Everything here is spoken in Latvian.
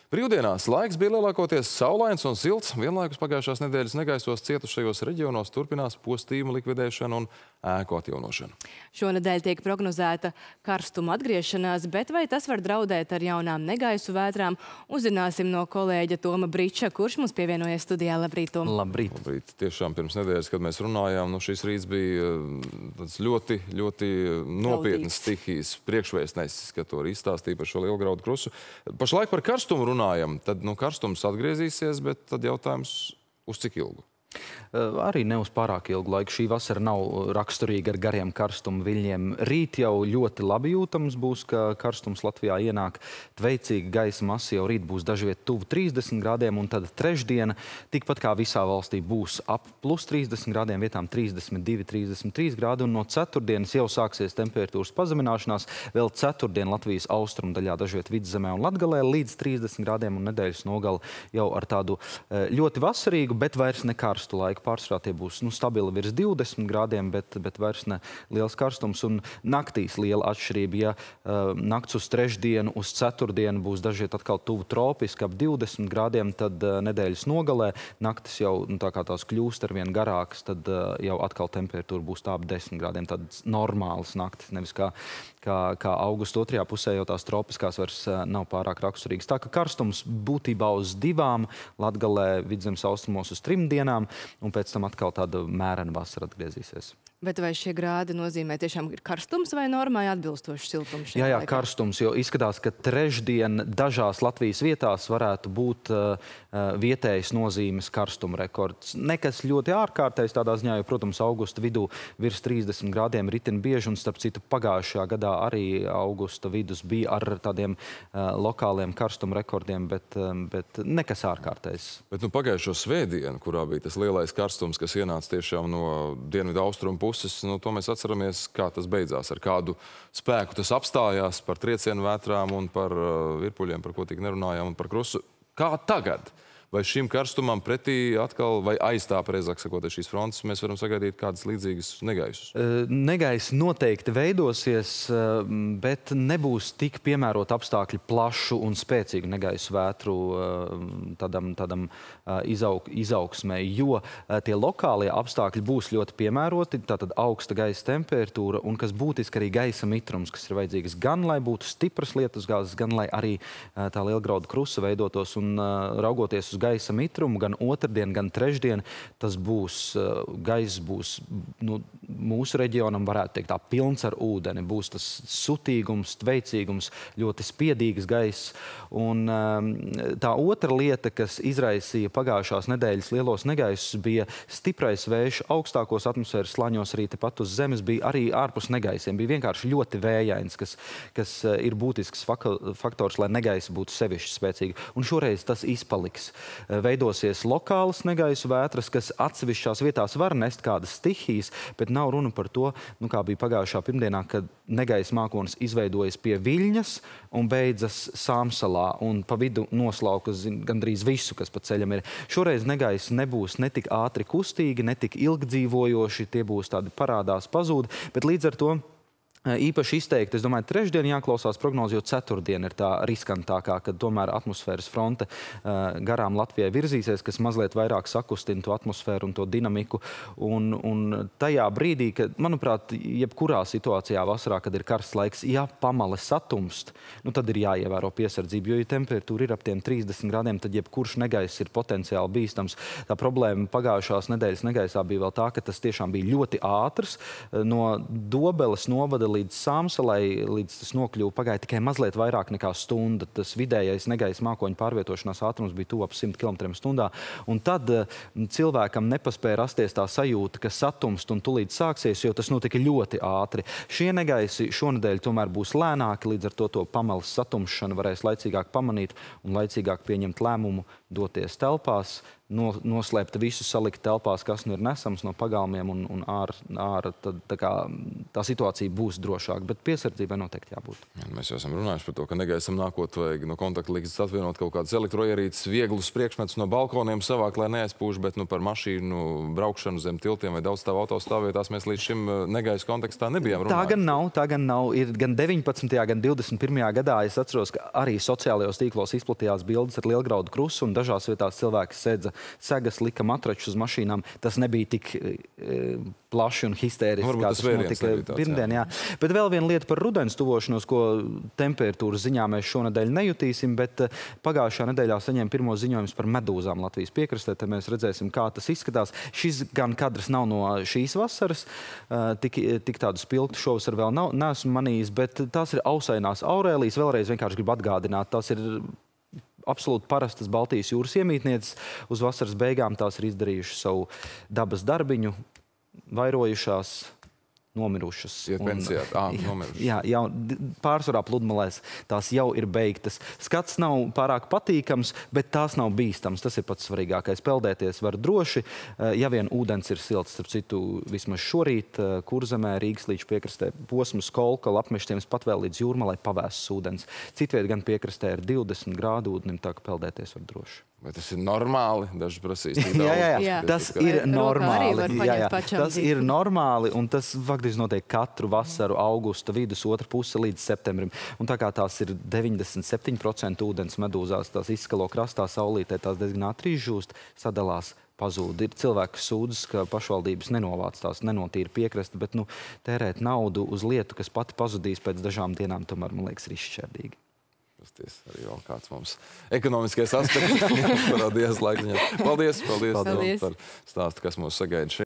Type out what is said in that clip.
Brīvdienās laiks bija lielākoties saulains un silts. Vienlaikus pagājušās nedēļas negaisos cietušajos reģionos turpinās postījumu likvidēšana un ēku atjaunošana. Šonedēļ tiek prognozēta karstuma atgriešanās, bet vai tas var draudēt ar jaunām negaisu vētrām? Uzzināsim no kolēģa Toma Briča, kurš mums pievienojas studijā. Labrīt, Tom. Labrīt. Labrīt. Tiešām pirms nedēļas, kad mēs runājām, šīs rīts bija tāds ļoti nopietnas stihijas priekšvēstnesis, ka to arī izstāstīja par šo Lielgraudu krusu. Pašlaik par karstumu runājam, tad karstums atgriezīsies, bet tad jautājums uz cik ilgu? Arī ne uz pārāk ilgu laiku. Šī vasara nav raksturīga ar gariem karstuma viļņiem. Rīt jau ļoti labi jūtams būs, ka karstums Latvijā ienāk tveicīgi, gaisa masa jau rīt būs dažviet tuvu 30 grādiem, un tad trešdiena tikpat kā visā valstī būs ap plus 30 grādiem, vietām 32, 33 grādi, un no ceturtdienas jau sāksies temperatūras pazemināšanās. Vēl ceturtdien Latvijas austrumu daļā dažviet Vidzemē un Latgalē līdz 30 grādiem, un nedēļas nogali jau ar tādu ļoti vasarīgu, bet vairs ne karstu laiku. Pārsvarā tie būs stabili virs 20 grādiem, bet vairs ne liels karstums. Un naktīs liela atšķirība. Ja nakts uz trešdienu, uz ceturtdienu būs dažviet atkal tuvu tropiski ap 20 grādiem, tad nedēļas nogalē naktis jau tā kā tās kļūst arvien garākas, tad jau atkal temperatūra būs tā ap 10 grādiem. Tādas normālas naktis, nevis kā augusta otrajā pusē jau tās tropiskās vairs nav pārāk raksturīgas. Tā ka karstums būtībā uz 2, Latgalē, Vidzemes austrumos uz 3 dienām, un pēc tam atkal tāda mērena vasara atgriezīsies. Bet vai šie grādi nozīmē tiešām ir karstums vai normai atbilstošs siltums? Jā, karstums, jo izskatās, ka trešdien dažās Latvijas vietās varētu būt vietējas nozīmes karstuma rekords. Nekas ļoti ārkārtējs tādā ziņā, jo, protams, augusta vidū virs 30 grādiem ritin bieži, un starp citu pagājušajā gadā arī augusta vidus bija ar tādiem lokāliem karstuma rekordiem, bet nekas ārkārtējs. Bet pagājušo svētdienu, kurā bija tas lielais karstums, kas ienāca tiešām no dienvidu austrumu puses, to mēs atceramies, kā tas beidzās, ar kādu spēku tas apstājās, par triecienu vētrām un par virpuļiem, par ko tik nerunājām, un par krusu. Kā tagad? Vai šim karstumam pretī atkal, vai aiz tā, pareizāk sakot, šīs frontes, mēs varam sagaidīt kādas līdzīgas negaisus? Negaisa noteikti veidosies, bet nebūs tik piemērot apstākļi plašu un spēcīgu negaisu vētru tādam izaugsmē, jo tie lokālie apstākļi būs ļoti piemēroti, tātad augsta gaisa temperatūra, un kas būtiski arī gaisa mitrums, kas ir vajadzīgs gan, lai būtu stipras lietusgāzes, gan, lai arī tā Lielgraudu krusa veidotos, un raugoties uz gaisa mitrumu, gan otrdien, gan trešdien, tas būs, gaiss būs, mūsu reģionam varētu teikt tā pilns ar ūdeni, būs tas sutīgums, tveicīgums, ļoti spiedīgs gaiss. Un tā otra lieta, kas izraisīja pagājušās nedēļas lielos negaisus, bija stiprais vējš augstākos atmosfēras slaņos, arī tepat uz zemes, bija arī ārpus negaisiem. Bija vienkārši ļoti vējains, kas ir būtisks faktors, lai negaisa būtu sevišķi spēcīgi. Un šoreiz tas izpaliks. Veidosies lokālas negaisu vētras, kas atsevišķās vietās var nest kādas stihijas, bet nav runa par to, kā bija pagājušā pirmdienā, kad negaisa mākonis izveidojas pie Viļņas un beidzas Sāmsalā un pa vidu noslaukas gandrīz visu, kas pa ceļam ir. Šoreiz negaisa nebūs ne tik ātri kustīgi, ne tik ilgdzīvojoši, tie būs tādi parādās pazūd, bet līdz ar to īpaši izteikti, es domāju, trešdien jāklausās prognozi, jo ceturtdien ir tā riskantākā, kad tomēr atmosfēras fronte garām Latvijai virzīsies, kas mazliet vairāk sakustina to atmosfēru un to dinamiku. Un tajā brīdī, kad, manuprāt, jebkurā situācijā vasarā, kad ir karsts laiks, ja pamale satumst, tad ir jāievēro piesardzība, jo, ja temperatūra ir ap tiem 30 grādiem, tad jebkurš negaiss ir potenciāli bīstams. Tā problēma pagājušās nedēļas negaisā bija vēl tā, ka tas tiešām bija ļoti ātrs. No Dobeles novada līdz Sāmsalai, līdz tas nokļuva, pagāja tikai mazliet vairāk nekā stunda. Tas vidējais negaisa mākoņu pārvietošanās ātrums bija tuvu ap 100 km/h. Un tad cilvēkam nepaspēja rasties tā sajūta, ka satumst un tūlīt sāksies, jo tas notika ļoti ātri. Šie negaisi šonedēļ tomēr būs lēnāki, līdz ar to pameles satumšanu varēs laicīgāk pamanīt un laicīgāk pieņemt lēmumu doties telpās, noslēpt visu, salikt telpās, kas nu ir nesams no pagalmiem un ārā, tad tā situācija būs drošāka, bet piesardzībai noteikti jābūt. Mēs jau esam runājuši par to, ka negaisam nākot vajag no kontaktlīgas atvienot kaut kādas elektroierīces, vieglus priekšmetus no balkoniem savāk, lai neaizpūš, bet par mašīnu braukšanu zem tiltiem vai daudzstāvu autostāvvietās mēs līdz šim negaisu kontekstā nebijām runājuši. Tā gan nav. Ir gan 19. gan 21. gadā es atceros, ka arī sociālajos tīklos izplatījās bildes ar lielgraudu krusu un dažās vietās cilvēki sēdza segas, lika matračus uz mašīnām. Tas nebija tik plaši un histēriski, kā tas notika pirmdien. Jā. Bet vēl viena lieta par rudens tuvošanos, ko temperatūras ziņā mēs šonedēļ nejutīsim, bet pagājušā nedēļā saņēma pirmo ziņojumus par medūzām Latvijas piekrastē. Te mēs redzēsim, kā tas izskatās. Šis gan kadrs nav no šīs vasaras, tik tādu spilgtu šovasar vēl neesmu manījis, bet tās ir ausainās aurēlijas. Vēlreiz vienkārši gribu atgādināt, tās ir absolūti parastas Baltijas jūras iemītnieces. Uz vasaras beigām tās ir izdarījušas savu dabas darbiņu, vairojušās, nomirušas. Iet pensijā. Nomirušas. Jā, pārsvarā pludmalēs tās jau ir beigtas. Skats nav pārāk patīkams, bet tās nav bīstams. Tas ir pats svarīgākais. Peldēties var droši, ja vien ūdens ir silts. Starp citu, vismaz šorīt Kurzemē, Rīgas līča piekrastē posms Kolka, Apmeštiems pat vēl līdz Jūrmalai pavēsas ūdens. Citviet gan piekrastē ir 20 grādu ūdenim, tā ka peldēties var droši. Vai tas ir normāli? Daži prasīs tik daudz. Jā. Tas ir normāli. Tas ir normāli, un tas faktiski notiek katru vasaru, augusta vidus, otra puse līdz septembrim. Un tā kā tās ir 97% ūdens medūzās, tās izskalo krastā saulītē, tās diezgan ātri izžūst, sadalās, pazūd. Ir cilvēki, kas sūdzas, ka pašvaldības nenovāc tās, nenotīra piekrasti, bet tērēt naudu uz lietu, kas pati pazudīs pēc dažām dienām, tomēr, man liekas, ir izšķērdīgi. Arī vēl kāds mums ekonomiskais aspekts parādījās laikziņā. Paldies par stāstu, kas mūs sagaida šeit.